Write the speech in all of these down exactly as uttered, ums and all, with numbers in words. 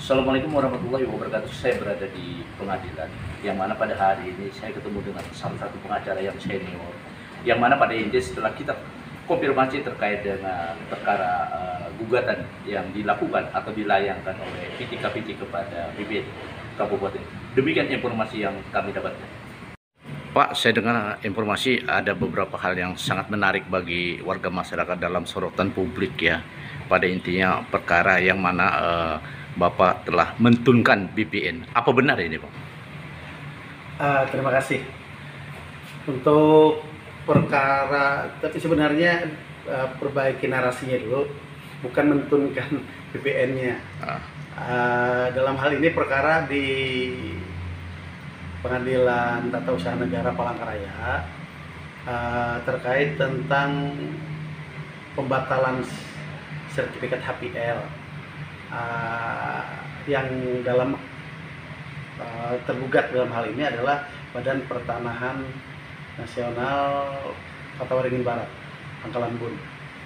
Assalamualaikum warahmatullahi wabarakatuh. Saya berada di pengadilan, yang mana pada hari ini saya ketemu dengan salah satu pengacara yang senior, yang mana pada intinya setelah kita konfirmasi terkait dengan perkara uh, gugatan yang dilakukan atau dilayangkan oleh P T K P T kepada B P N Kabupaten. Demikian informasi yang kami dapatkan. Pak, saya dengar informasi ada beberapa hal yang sangat menarik bagi warga masyarakat dalam sorotan publik ya. Pada intinya perkara yang mana uh, Bapak telah mentunkan B P N. Apa benar ini, Pak? Uh, terima kasih. Untuk perkara, tapi sebenarnya uh, perbaiki narasinya dulu, bukan mentunkan B P N-nya. Ah. Uh, dalam hal ini perkara di Pengadilan Tata Usaha Negara Palangkaraya uh, terkait tentang pembatalan sertifikat H P L uh, yang dalam uh, tergugat dalam hal ini adalah Badan Pertanahan Nasional Kota Waringin Barat, Pangkalan Bun.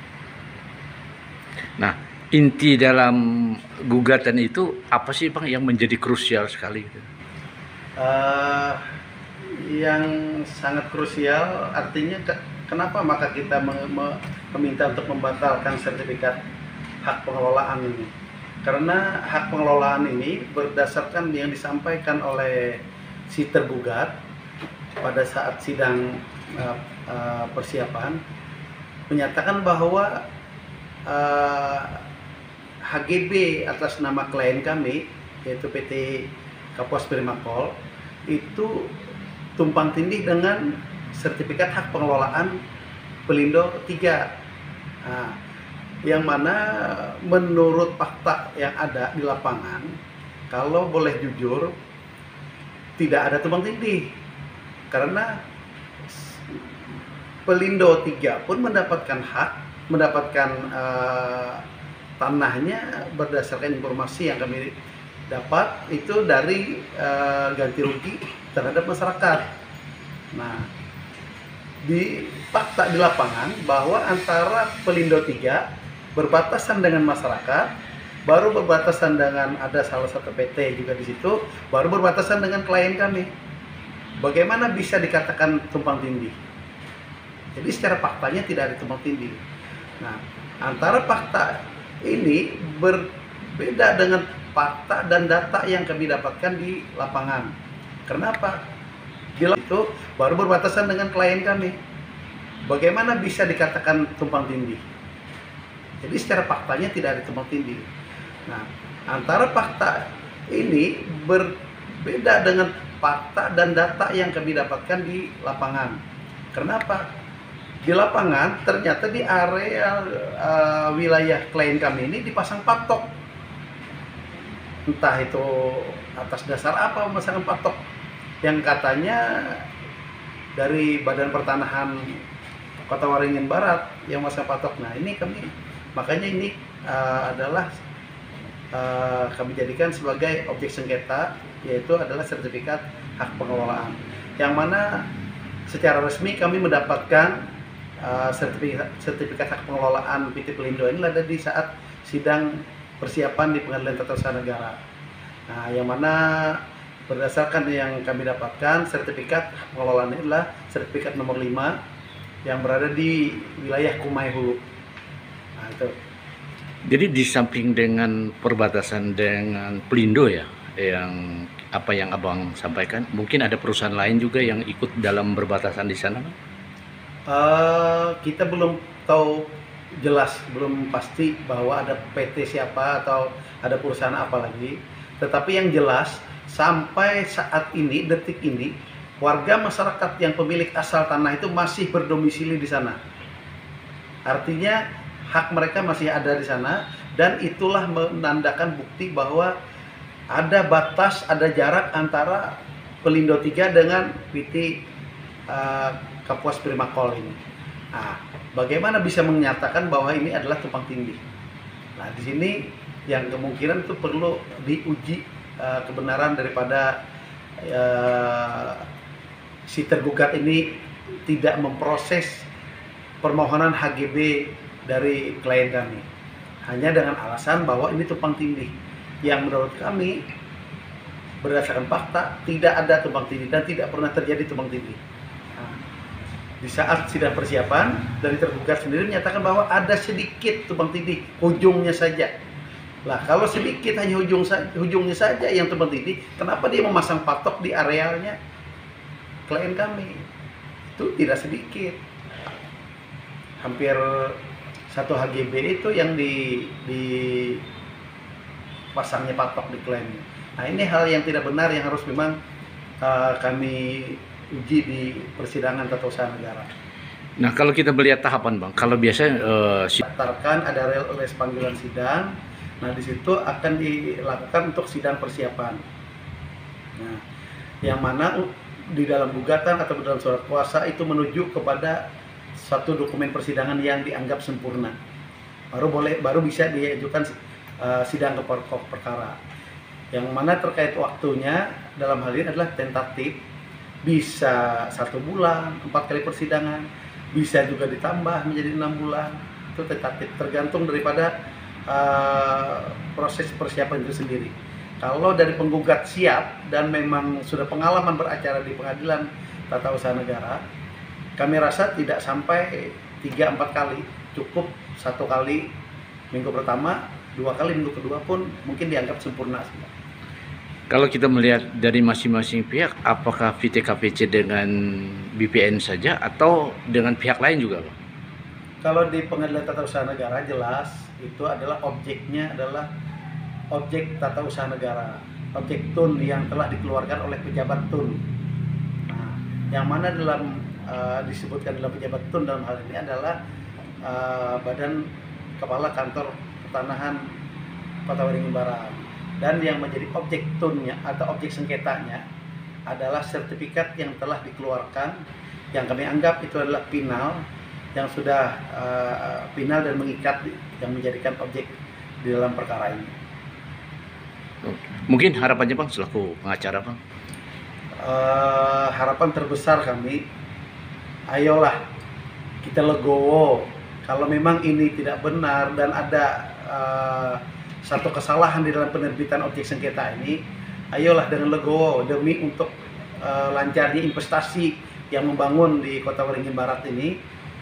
Nah, inti dalam gugatan itu apa sih, Bang, yang menjadi krusial sekali? Uh, yang sangat krusial artinya ke, kenapa maka kita me, me, meminta untuk membatalkan sertifikat hak pengelolaan ini, karena hak pengelolaan ini berdasarkan yang disampaikan oleh si tergugat pada saat sidang uh, uh, persiapan, menyatakan bahwa uh, H G B atas nama klien kami yaitu P T Kapuas Primakol itu tumpang tindih dengan sertifikat hak pengelolaan Pelindo tiga. Nah, yang mana menurut fakta yang ada di lapangan, kalau boleh jujur, tidak ada tumpang tindih, karena Pelindo tiga pun mendapatkan hak, mendapatkan uh, tanahnya berdasarkan informasi yang kami dapat itu dari uh, ganti rugi terhadap masyarakat. Nah, di fakta di lapangan bahwa antara Pelindo tiga berbatasan dengan masyarakat, baru berbatasan dengan ada salah satu P T juga di situ, baru berbatasan dengan klien kami. Bagaimana bisa dikatakan tumpang tindih? Jadi secara faktanya tidak ada tumpang tindih. Nah, antara fakta ini berbeda dengan fakta dan data yang kami dapatkan di lapangan. Kenapa? Di itu baru berbatasan dengan klien kami. Bagaimana bisa dikatakan tumpang tindih? Jadi secara faktanya tidak ada tumpang tindih. Nah, antara fakta ini berbeda dengan fakta dan data yang kami dapatkan di lapangan. Kenapa? Di lapangan ternyata di area uh, wilayah klien kami ini dipasang patok. Entah itu atas dasar apa memasang patok, yang katanya dari Badan Pertanahan Kota Waringin Barat yang memasang patok. Nah, ini kami makanya ini uh, adalah uh, kami jadikan sebagai objek sengketa, yaitu adalah sertifikat hak pengelolaan, yang mana secara resmi kami mendapatkan uh, sertifikat, sertifikat hak pengelolaan P T Pelindo ini ada di saat sidang persiapan di Pengadilan Tata Usaha Negara. Nah, yang mana berdasarkan yang kami dapatkan, sertifikat hak pengelolaan ini adalah sertifikat nomor lima yang berada di wilayah Kumai Hulu. Nah, itu. Jadi di samping dengan perbatasan dengan Pelindo ya, yang apa yang Abang sampaikan, mungkin ada perusahaan lain juga yang ikut dalam berbatasan di sana? Uh, kita belum tahu jelas, belum pasti bahwa ada P T siapa atau ada perusahaan apa lagi. Tetapi yang jelas sampai saat ini, detik ini, warga masyarakat yang pemilik asal tanah itu masih berdomisili di sana. Artinya hak mereka masih ada di sana, dan itulah menandakan bukti bahwa ada batas, ada jarak antara Pelindo tiga dengan P T uh, Kapuas Primakol ini. Nah, bagaimana bisa menyatakan bahwa ini adalah tumpang tindih? Nah, di sini yang kemungkinan itu perlu diuji uh, kebenaran daripada uh, si tergugat ini tidak memproses permohonan H G B dari klien kami, hanya dengan alasan bahwa ini tumpang tindih. yang menurut kami berdasarkan fakta tidak ada tumpang tindih dan tidak pernah terjadi tumpang tindih. Nah, di saat sidang persiapan dari tergugat sendiri menyatakan bahwa ada sedikit tumpang tindih, ujungnya saja. Lah kalau sedikit hanya ujung ujungnya saja yang tumpang tindih, kenapa dia memasang patok di arealnya klien kami? Itu tidak sedikit, hampir satu H G B itu yang di, di pasangnya patok di kliennya. Nah ini hal yang tidak benar yang harus memang uh, kami uji di persidangan tata usaha negara. Nah kalau kita melihat tahapan Bang, kalau biasanya uh, daftarkan ada rilis panggilan sidang, nah di situ akan dilakukan untuk sidang persiapan. Nah yang mana di dalam gugatan atau dalam surat kuasa itu menuju kepada satu dokumen persidangan yang dianggap sempurna, baru boleh baru bisa diajukan uh, sidang ke pokok perkara. Yang mana terkait waktunya dalam hal ini adalah tentatif, bisa satu bulan, empat kali persidangan, bisa juga ditambah menjadi enam bulan, itu tentatif tergantung daripada uh, proses persiapan itu sendiri. Kalau dari penggugat siap dan memang sudah pengalaman beracara di pengadilan tata usaha negara, kami rasa tidak sampai tiga empat kali, cukup satu kali minggu pertama, dua kali minggu kedua pun mungkin dianggap sempurna. Kalau kita melihat dari masing-masing pihak, apakah V T K P C dengan B P N saja atau dengan pihak lain juga, Bang? Kalau di pengadilan tata usaha negara jelas itu adalah objeknya adalah objek tata usaha negara, objek tun yang telah dikeluarkan oleh pejabat tun. Nah, yang mana dalam uh, disebutkan dalam pejabat tun dalam hal ini adalah uh, Badan Kepala Kantor Pertanahan Kota Waringin Barat. Dan yang menjadi objek tunnya atau objek sengketanya adalah sertifikat yang telah dikeluarkan, yang kami anggap itu adalah final, yang sudah uh, final dan mengikat yang menjadikan objek di dalam perkara ini. Mungkin harapannya Bang selaku pengacara Bang? Uh, harapan terbesar kami, ayolah kita legowo. Kalau memang ini tidak benar dan ada uh, satu kesalahan di dalam penerbitan objek sengketa ini, ayolah dengan legowo demi untuk uh, lancarnya investasi yang membangun di Kota Waringin Barat ini.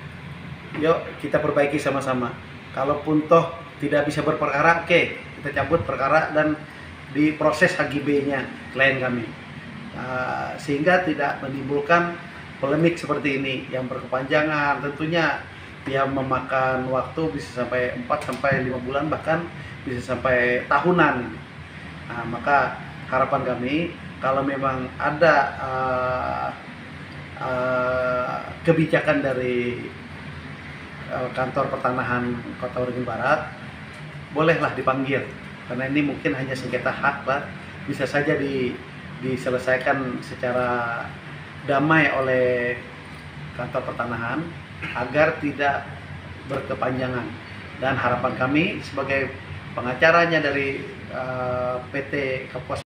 Yuk kita perbaiki sama-sama. Kalaupun toh tidak bisa berperkara, oke, kita cabut perkara dan diproses H G B-nya klien kami. Uh, sehingga tidak menimbulkan polemik seperti ini yang berkepanjangan. Tentunya dia memakan waktu bisa sampai empat sampai lima bulan, bahkan bisa sampai tahunan. Nah, maka harapan kami kalau memang ada uh, uh, kebijakan dari uh, kantor pertanahan Kota Waringin Barat, bolehlah dipanggil, karena ini mungkin hanya sengketa hak lah, bisa saja di, diselesaikan secara damai oleh kantor pertanahan agar tidak berkepanjangan. Dan harapan kami sebagai pengacaranya dari uh, P T Kapuas